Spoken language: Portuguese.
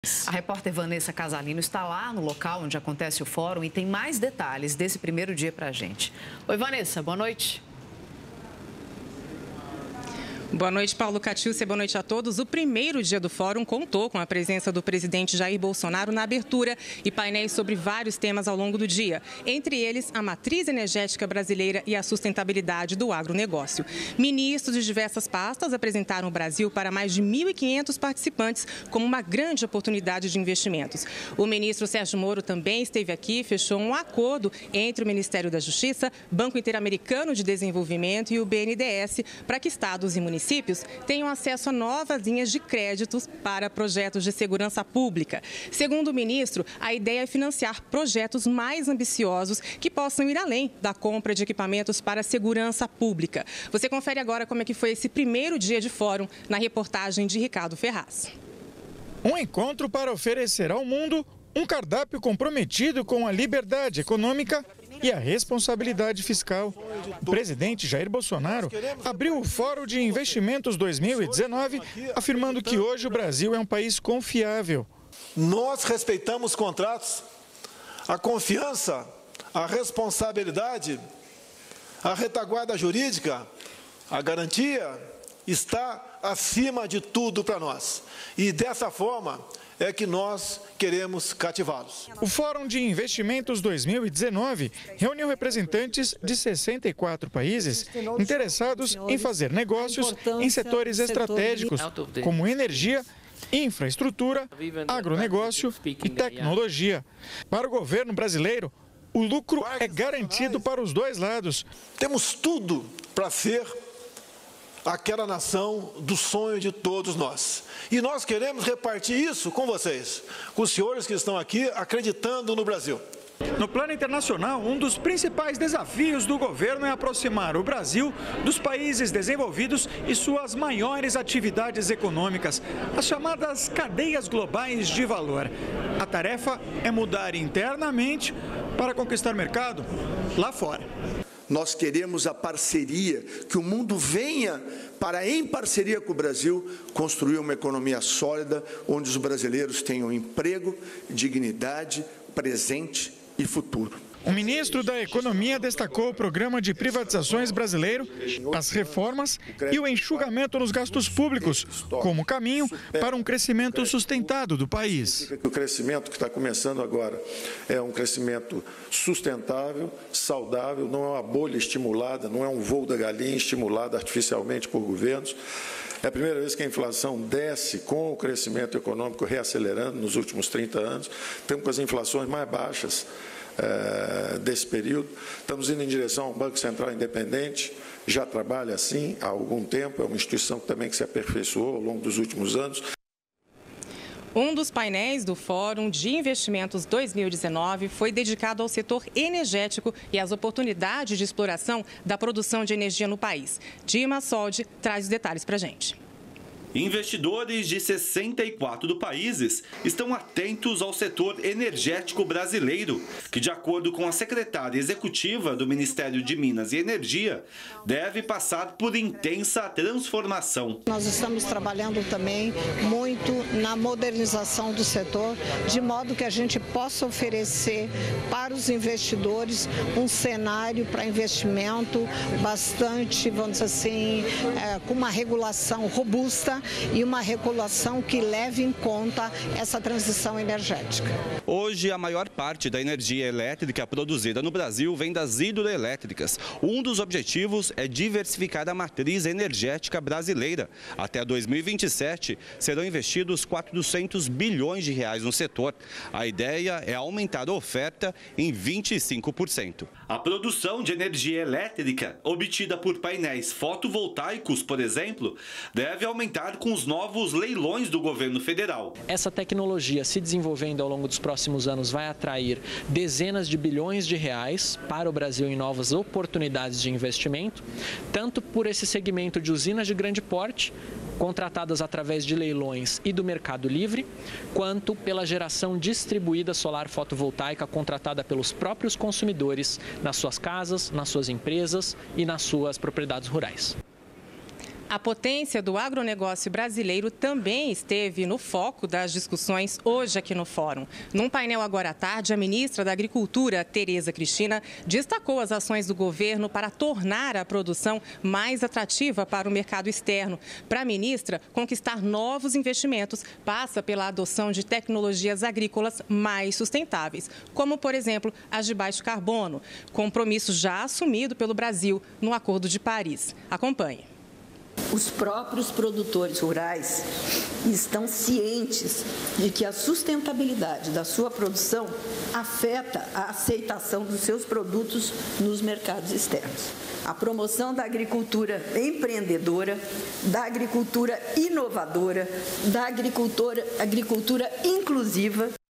A repórter Vanessa Casalino está lá no local onde acontece o fórum e tem mais detalhes desse primeiro dia para a gente. Oi, Vanessa, boa noite. Boa noite, Paulo Catiúcia. Boa noite a todos. O primeiro dia do fórum contou com a presença do presidente Jair Bolsonaro na abertura e painéis sobre vários temas ao longo do dia. Entre eles, a matriz energética brasileira e a sustentabilidade do agronegócio. Ministros de diversas pastas apresentaram o Brasil para mais de 1.500 participantes como uma grande oportunidade de investimentos. O ministro Sérgio Moro também esteve aqui e fechou um acordo entre o Ministério da Justiça, Banco Interamericano de Desenvolvimento e o BNDES para que estados e municípios tenham acesso a novas linhas de créditos para projetos de segurança pública. Segundo o ministro, a ideia é financiar projetos mais ambiciosos que possam ir além da compra de equipamentos para a segurança pública. Você confere agora como é que foi esse primeiro dia de fórum na reportagem de Ricardo Ferraz. Um encontro para oferecer ao mundo um cardápio comprometido com a liberdade econômica e a responsabilidade fiscal. O presidente Jair Bolsonaro abriu o Fórum de Investimentos 2019, afirmando que hoje o Brasil é um país confiável. Nós respeitamos contratos, a confiança, a responsabilidade, a retaguarda jurídica, a garantia está acima de tudo para nós. E dessa forma é que nós queremos cativá-los. O Fórum de Investimentos 2019 reuniu representantes de 64 países interessados em fazer negócios em setores estratégicos, como energia, infraestrutura, agronegócio e tecnologia. Para o governo brasileiro, o lucro é garantido para os dois lados. Temos tudo para ser aquela nação do sonho de todos nós. E nós queremos repartir isso com vocês, com os senhores que estão aqui acreditando no Brasil. No plano internacional, um dos principais desafios do governo é aproximar o Brasil dos países desenvolvidos e suas maiores atividades econômicas, as chamadas cadeias globais de valor. A tarefa é mudar internamente para conquistar mercado lá fora. Nós queremos a parceria, que o mundo venha para, em parceria com o Brasil, construir uma economia sólida, onde os brasileiros tenham emprego, dignidade, presente e futuro. O ministro da Economia destacou o programa de privatizações brasileiro, as reformas e o enxugamento nos gastos públicos, como caminho para um crescimento sustentado do país. O crescimento que está começando agora é um crescimento sustentável, saudável, não é uma bolha estimulada, não é um voo da galinha estimulado artificialmente por governos. É a primeira vez que a inflação desce com o crescimento econômico reacelerando nos últimos 30 anos. Estamos com as inflações mais baixas desse período. Estamos indo em direção a um Banco Central independente, já trabalha assim há algum tempo, é uma instituição também que se aperfeiçoou ao longo dos últimos anos. Um dos painéis do Fórum de Investimentos 2019 foi dedicado ao setor energético e às oportunidades de exploração da produção de energia no país. Dima Soldi traz os detalhes para a gente. Investidores de 64 países estão atentos ao setor energético brasileiro, que, de acordo com a secretária executiva do Ministério de Minas e Energia, deve passar por intensa transformação. Nós estamos trabalhando também muito na modernização do setor, de modo que a gente possa oferecer para os investidores um cenário para investimento bastante, vamos dizer assim, com uma regulação robusta e uma regulação que leve em conta essa transição energética. Hoje, a maior parte da energia elétrica produzida no Brasil vem das hidroelétricas. Um dos objetivos é diversificar a matriz energética brasileira. Até 2027, serão investidos 400 bilhões de reais no setor. A ideia é aumentar a oferta em 25%. A produção de energia elétrica, obtida por painéis fotovoltaicos, por exemplo, deve aumentar com os novos leilões do governo federal. Essa tecnologia, se desenvolvendo ao longo dos próximos anos, vai atrair dezenas de bilhões de reais para o Brasil em novas oportunidades de investimento, tanto por esse segmento de usinas de grande porte, contratadas através de leilões e do Mercado Livre, quanto pela geração distribuída solar fotovoltaica contratada pelos próprios consumidores nas suas casas, nas suas empresas e nas suas propriedades rurais. A potência do agronegócio brasileiro também esteve no foco das discussões hoje aqui no Fórum. Num painel agora à tarde, a ministra da Agricultura, Tereza Cristina, destacou as ações do governo para tornar a produção mais atrativa para o mercado externo. Para a ministra, conquistar novos investimentos passa pela adoção de tecnologias agrícolas mais sustentáveis, como, por exemplo, as de baixo carbono, compromisso já assumido pelo Brasil no Acordo de Paris. Acompanhe. Os próprios produtores rurais estão cientes de que a sustentabilidade da sua produção afeta a aceitação dos seus produtos nos mercados externos. A promoção da agricultura empreendedora, da agricultura inovadora, da agricultura inclusiva.